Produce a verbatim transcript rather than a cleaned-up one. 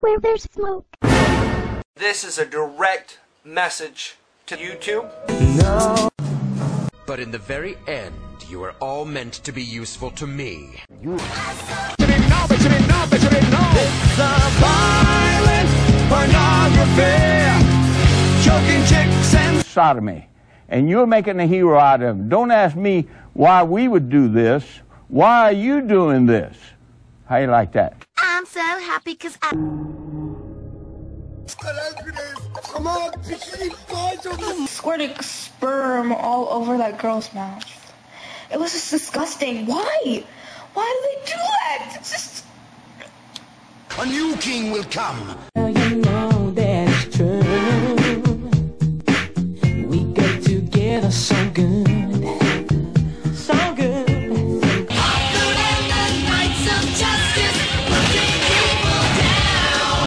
where there's smoke. This is a direct message to YouTube. No. But in the very end, you are all meant to be useful to me. You. It's a violent pornography, choking chicks and sodomy. And you're making a hero out of him. Don't ask me why we would do this. Why are you doing this? How you like that? I'm so happy because I... Squirting sperm all over that girl's mouth. It was just disgusting. Why? Why do they do that? It's just... A new king will come. You know.